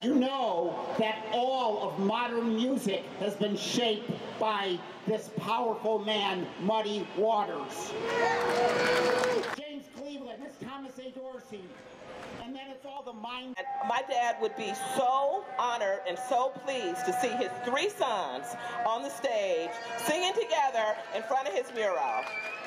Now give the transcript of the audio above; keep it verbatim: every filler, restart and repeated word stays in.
You know that all of modern music has been shaped by this powerful man, Muddy Waters. James Cleveland, Miss Thomas A. Dorsey, and then it's all the mind. And my dad would be so honored and so pleased to see his three sons on the stage singing together in front of his mural.